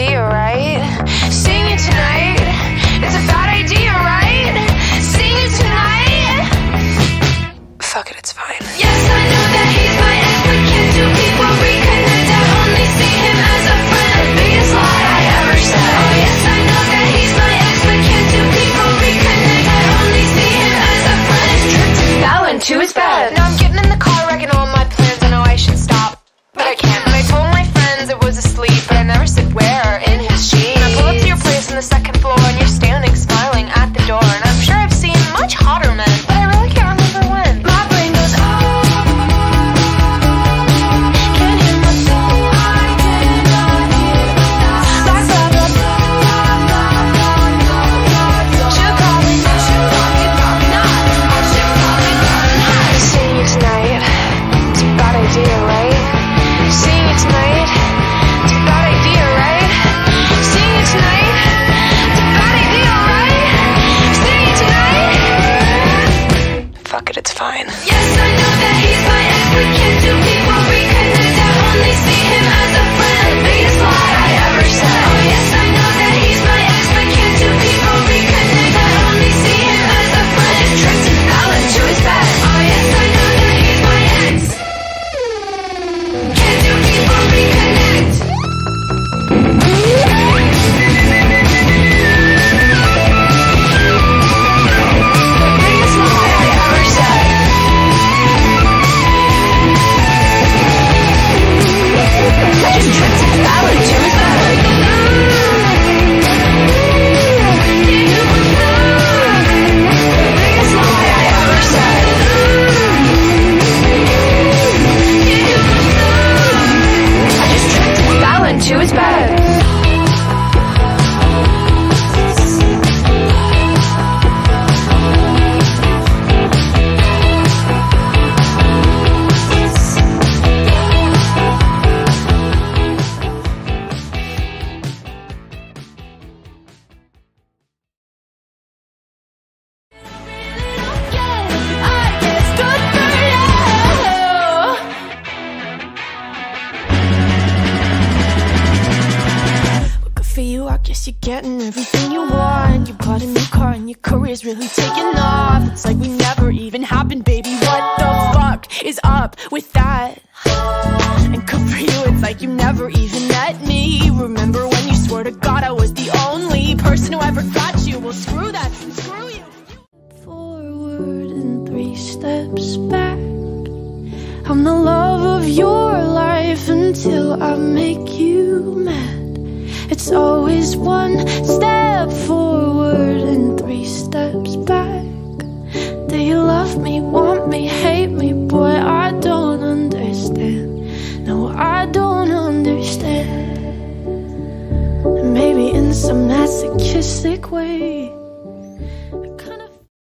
idea, right? Sing it tonight. It's a bad idea, right? Sing it tonight. Fuck it, it's fine. Yes, I know that he's my ex, but can't two people reconnect? I only see him as a friend. The biggest lie I ever said. Oh yes, I know that he's my ex, but can't two people reconnect? I only see him as a friend. Tripped and fell into his bed. Now I'm getting in the car, wrecking all my plans. I know I should stop, but I can't. And I told my friends it was asleep, but I never said where. In his jeans. I pull up to your place on the second floor, and you're standing smiling at the door. And I'm sure I've seen much hotter men, but I really can't remember when. My brain goes, oh, can't hear my soul. I cannot hear my thoughts. Blah, blah, blah, blah. Should probably not. Should probably not. Should probably not. Seeing you tonight, it's a bad idea, right? Seeing you tonight, it's a bad idea, right? Seeing you tonight, it's a bad idea, right? Seeing you tonight. Fuck it, it's fine. Yes, I know that he's my ex, but can't two people reconnect? I only see him as a friend. The biggest lie I ever said. Oh yes, I know that he's my ex, but can't two people reconnect? I only see him as a friend. Tripped and fell into his bed. Oh yes, I know that he's my ex. Can't two people reconnect? Biggest lie I ever said. I just tripped and fell into his bed. Biggest lie I ever said. I just tripped and fell into his bed. For you, I guess you're getting everything you want. You bought a new car and your career's really taking off. It's like we never even happened, baby. What the fuck is up with that? And good for you, it's like you never even met me. Remember when you swore to God I was the only person who ever got you? Well, screw that, screw you. Forward and 3 steps back. I'm the love of your life until I make you mad. It's always 1 step forward and 3 steps back. Do you love me, want me, hate me? Boy, I don't understand. No, I don't understand. Maybe in some masochistic way